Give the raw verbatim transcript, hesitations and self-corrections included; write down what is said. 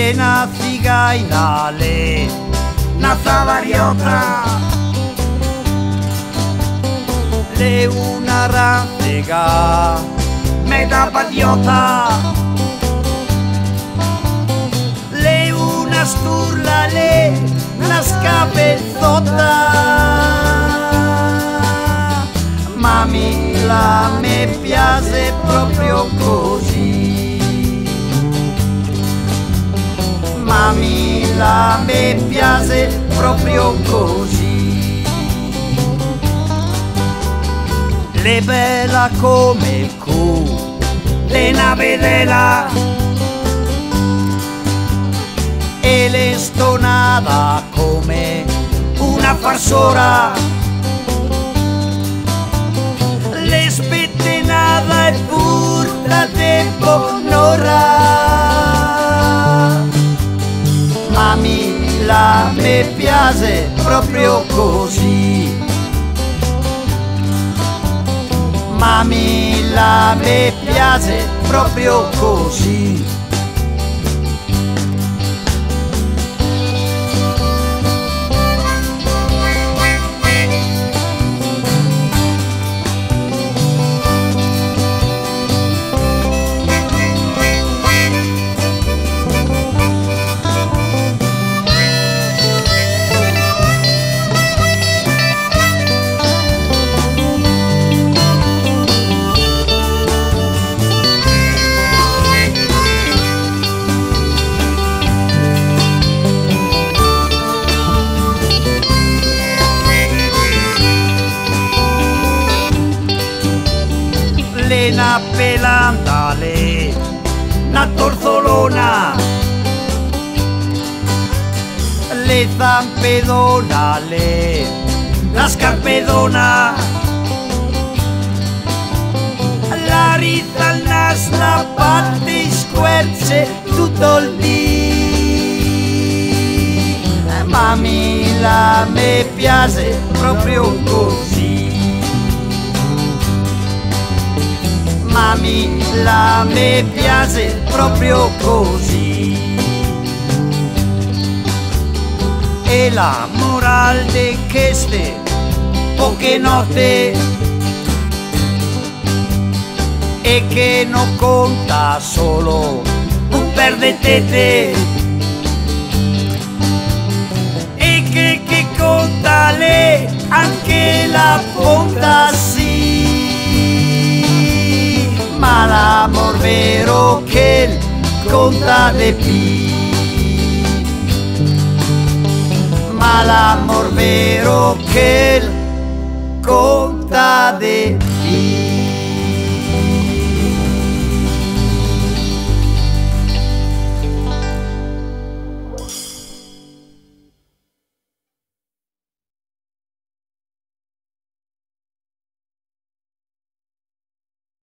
Le na zigaina, le na zavariota, le una rantega, meta patriota, le una sturla, le una scapezzota. Mami, la me piace proprio così. Mami, la me piace proprio così. Le bella come il cu, le na vedela, e le stonata come una farsora. Le spettenata e pur da tempo n'ora. Mami, la me piace proprio così. Mami, la me piace proprio così. Le na pelanda, le na torzolona, le zampedona, le la scarpedona, la rizza al nas, la parte squerce tutto il dì. Mami, la me piace proprio così. Mami, la me piace proprio così. E la moral de queste poche notte è che non conta solo un perdetete, e che, che conta le anche la ponta sì. Ma l'amor vero che conta de più. Ma l'amor vero che conta de